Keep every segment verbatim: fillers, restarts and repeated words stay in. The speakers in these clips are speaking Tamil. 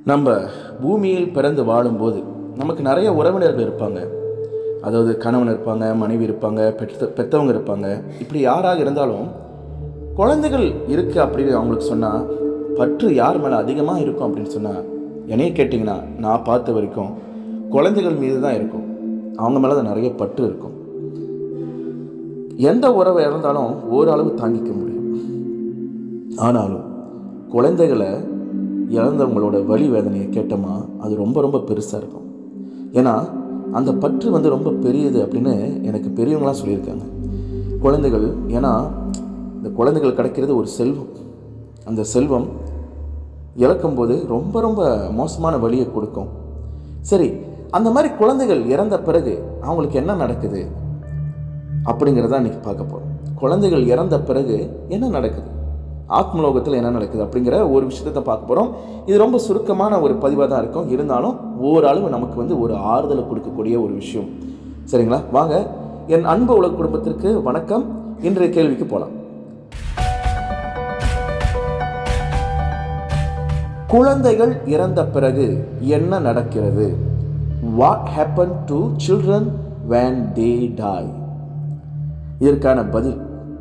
நம்ம பூமியில் பிறந்து வாழும்போது நமக்கு நிறைய உறவினர்கள் இருப்பாங்க. அதாவது கணவன் இருப்பாங்க, மனைவி இருப்பாங்க, பெற்ற பெற்றவங்க இருப்பாங்க. இப்படி யாராக இருந்தாலும் குழந்தைகள் இருக்குது அப்படின்னு அவங்களுக்கு சொன்னால் பற்று யார் மேலே அதிகமாக இருக்கும் அப்படின்னு சொன்னால், என்னையே கேட்டிங்கன்னா நான் பார்த்த வரைக்கும் குழந்தைகள் மீது தான் இருக்கும். அவங்க மேலே தான் நிறைய பற்று இருக்கும். எந்த உறவை இருந்தாலும் ஓரளவு தாங்கிக்க முடியும். ஆனாலும் குழந்தைகளை இழந்தவங்களோட வலி வேதனையை கேட்டோமா அது ரொம்ப ரொம்ப பெருசாக இருக்கும். ஏன்னா அந்த பற்று வந்து ரொம்ப பெரியது அப்படின்னு எனக்கு பெரியவங்களாம் சொல்லியிருக்காங்க. குழந்தைகள், ஏன்னா இந்த குழந்தைகள் கிடைக்கிறது ஒரு செல்வம். அந்த செல்வம் இழக்கும்போது ரொம்ப ரொம்ப மோசமான வலியை கொடுக்கும். சரி, அந்த மாதிரி குழந்தைகள் இறந்த பிறகு அவங்களுக்கு என்ன நடக்குது அப்படிங்கிறத இன்றைக்கி பார்க்க போகிறோம். குழந்தைகள் இறந்த பிறகு என்ன நடக்குது, ஆத்மலோகத்தில் என்ன நடக்குது அப்படிங்கிற ஒரு விஷயத்தை பார்க்க போகிறோம். இது ரொம்ப சுருக்கமான ஒரு பதிவாக தான் இருக்கும். இருந்தாலும் ஓரளவு நமக்கு வந்து ஒரு ஆறுதலை கொடுக்கக்கூடிய ஒரு விஷயம். சரிங்களா? வாங்க, என் அன்பு உலக குடும்பத்திற்கு வணக்கம். இன்றைய கேள்விக்கு போகலாம். குழந்தைகள் இறந்த பிறகு என்ன நடக்கிறது? What happen to children when they die? இதற்கான பதில்,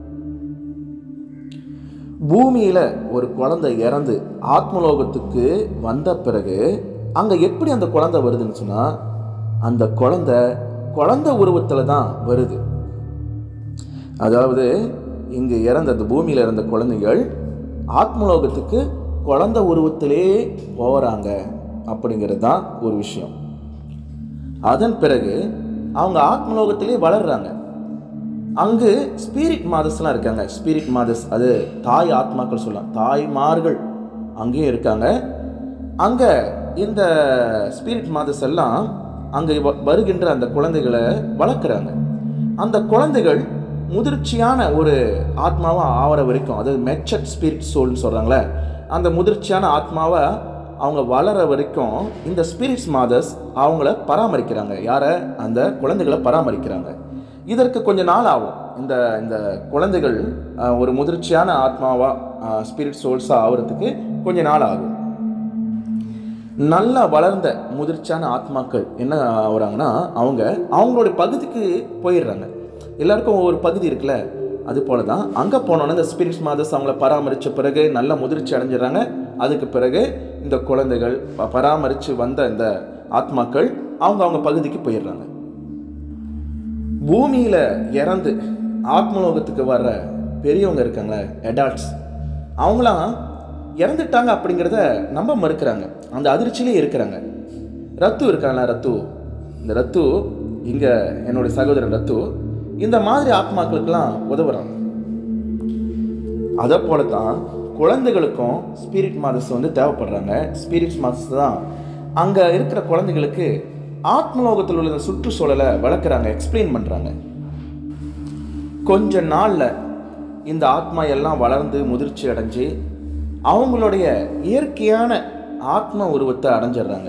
பூமியில் ஒரு குழந்தை இறந்து ஆத்மலோகத்துக்கு வந்த பிறகு அங்கே எப்படி அந்த குழந்தை வருதுன்னு சொன்னால், அந்த குழந்தை குழந்தை உருவத்தில் தான் வருது. அதாவது இங்கே இறந்த அந்த பூமியில் இறந்த குழந்தைகள் ஆத்மலோகத்துக்கு குழந்தை உருவத்திலே போகிறாங்க அப்படிங்கிறது தான் ஒரு விஷயம். அதன் பிறகு அவங்க ஆத்மலோகத்திலே வளர்றாங்க. அங்கு ஸ்பிரிட் மாதர்ஸ்லாம் இருக்காங்க. ஸ்பிரிட் மாதர்ஸ், அது தாய் ஆத்மாக்கள் சொல்லலாம், தாய்மார்கள் அங்கேயும் இருக்காங்க. அங்கே இந்த ஸ்பிரிட் மாதர்ஸ் எல்லாம் அங்கே வருகின்ற அந்த குழந்தைகளை வளர்க்குறாங்க. அந்த குழந்தைகள் முதிர்ச்சியான ஒரு ஆத்மாவாக ஆகிற வரைக்கும், அதாவது மெச்சட் ஸ்பிரிட் சோல்னு சொல்கிறாங்களே, அந்த முதிர்ச்சியான ஆத்மாவை அவங்க வளர வரைக்கும் இந்த ஸ்பிரிட்ஸ் மாதர்ஸ் அவங்கள பராமரிக்கிறாங்க. யாரை? அந்த குழந்தைகளை பராமரிக்கிறாங்க. இதற்கு கொஞ்ச நாள் ஆகும். இந்த இந்த குழந்தைகள் ஒரு முதிர்ச்சியான ஆத்மாவாக ஸ்பிரிட் சோல்ஸாக ஆகிறதுக்கு கொஞ்ச நாள் ஆகும். நல்லா வளர்ந்த முதிர்ச்சியான ஆத்மாக்கள் என்ன ஆகுறாங்கன்னா, அவங்க அவங்களுடைய பகுதிக்கு போயிடுறாங்க. எல்லாருக்கும் ஒவ்வொரு பகுதி இருக்குல்ல, அது போல தான் அங்கே போனோன்னா இந்த ஸ்பிரிட்ஸ் மாதர்ஸ் அவங்கள பராமரித்த பிறகு நல்ல முதிர்ச்சி அடைஞ்சிடறாங்க. அதுக்கு பிறகு இந்த குழந்தைகள் பராமரித்து வந்த இந்த ஆத்மாக்கள் அவங்க அவங்க பகுதிக்கு போயிடுறாங்க. பூமியில் இறந்து ஆத்மலோகத்துக்கு வர்ற பெரியவங்க இருக்காங்க, அடால்ட்ஸ், அவங்களாம் இறந்துட்டாங்க அப்படிங்கிறத நம்ப மறுக்கிறாங்க. அந்த அதிர்ச்சியிலே இருக்கிறாங்க. ரத்து இருக்காங்களா, ரத்து, இந்த ரத்து இங்கே என்னுடைய சகோதரன் ரத்து இந்த மாதிரி ஆத்மாக்களுக்கெல்லாம் உதவுறாங்க. அதை போல தான் குழந்தைகளுக்கும் ஸ்பிரிட் மாதர்ஸ் வந்து தேவைப்படுறாங்க. ஸ்பிரிட் மாதர்ஸ் தான் அங்கே இருக்கிற குழந்தைகளுக்கு ஆத்மலோகத்தில் உள்ள சுற்றுச்சூழலை வளர்க்குறாங்க, எக்ஸ்பிளைன் பண்ணுறாங்க. கொஞ்ச நாளில் இந்த ஆத்மா எல்லாம் வளர்ந்து முதிர்ச்சி அடைஞ்சு அவங்களுடைய இயற்கையான ஆத்ம உருவத்தை அடைஞ்சிடுறாங்க.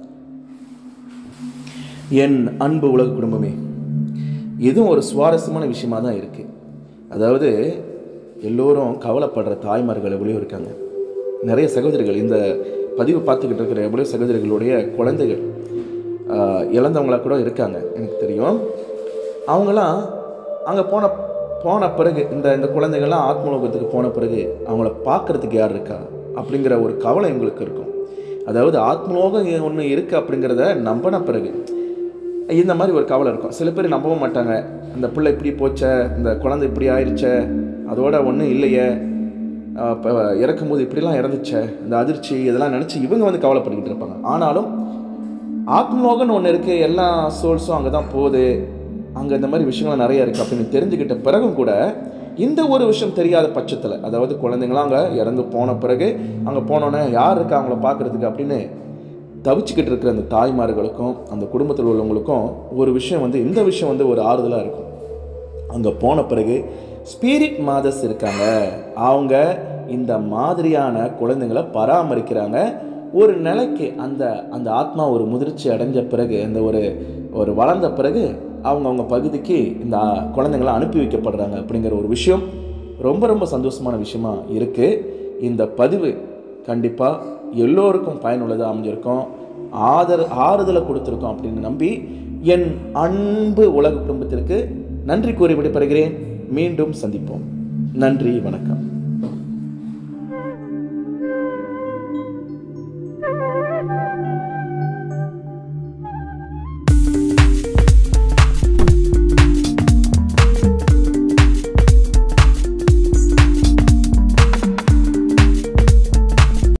என் அன்பு உலக குடும்பமே, இதுவும் ஒரு சுவாரஸ்யமான விஷயமாக தான் இருக்குது. அதாவது எல்லோரும் கவலைப்படுற தாய்மார்கள் எவ்வளோ இருக்காங்க. நிறைய சகோதரிகள் இந்த பதிவு பார்த்துக்கிட்டு இருக்கிற எவ்வளோ சகோதரிகளுடைய குழந்தைகள் இழந்தவங்களாக கூட இருக்காங்க, எனக்கு தெரியும். அவங்களாம் அங்கே போன போன பிறகு இந்த இந்த குழந்தைகள்லாம் ஆத்மலோகத்துக்கு போன பிறகு அவங்கள பார்க்குறதுக்கு யார் இருக்கா அப்படிங்கிற ஒரு கவலை எங்களுக்கு இருக்கும். அதாவது ஆத்மலோகம் ஒன்று இருக்குது அப்படிங்கிறத நம்பின பிறகு இந்த மாதிரி ஒரு கவலை இருக்கும். சில பேர் நம்பவும் மாட்டாங்க. அந்த பிள்ளை இப்படி போச்ச, இந்த குழந்தை இப்படி ஆயிடுச்ச, அதோட ஒன்றும் இல்லையே, இப்போ இறக்கும்போது இப்படிலாம் இறந்துச்சே, இந்த அதிர்ச்சி இதெல்லாம் நினச்சி இவங்க வந்து கவலைப்பட்டுக்கிட்டு இருப்பாங்க. ஆனாலும் ஆத்மலோகம்னு ஒன்று இருக்குது, எல்லா சோல்ஸும் அங்கே தான் போகுது, அங்கே இந்த மாதிரி விஷயங்கள்லாம் நிறையா இருக்குது அப்படின்னு தெரிஞ்சுக்கிட்ட பிறகும் கூட இந்த ஒரு விஷயம் தெரியாத பட்சத்தில், அதாவது குழந்தைங்களாம் அங்கே இறந்து போன பிறகு அங்கே போனோன்னே யார் இருக்கா அவங்கள பார்க்குறதுக்கு அப்படின்னு தவிச்சுக்கிட்டு இருக்கிற அந்த தாய்மார்களுக்கும் அந்த குடும்பத்தில் உள்ளவங்களுக்கும் ஒரு விஷயம் வந்து இந்த விஷயம் வந்து ஒரு ஆறுதலாக இருக்கும். அங்கே போன பிறகு ஸ்பிரிட் மாதர்ஸ் இருக்காங்க, அவங்க இந்த மாதிரியான குழந்தைங்களை பராமரிக்கிறாங்க. ஒரு நிலைக்கு அந்த அந்த ஆத்மா ஒரு முதிர்ச்சி அடைஞ்ச பிறகு, அந்த ஒரு ஒரு வளர்ந்த பிறகு அவங்க அவங்க பகுதிக்கு இந்த குழந்தைங்களை அனுப்பி வைக்கப்படுறாங்க அப்படிங்கிற ஒரு விஷயம் ரொம்ப ரொம்ப சந்தோஷமான விஷயமா இருக்குது. இந்த பதிவு கண்டிப்பாக எல்லோருக்கும் பயனுள்ளதாக அமைஞ்சிருக்கோம், ஆதர ஆறுதலை கொடுத்துருக்கோம் அப்படின்னு நம்பி என் அன்பு உலக குடும்பத்திற்கு நன்றி கூறி விடைபெறுகிறேன். மீண்டும் சந்திப்போம். நன்றி, வணக்கம்.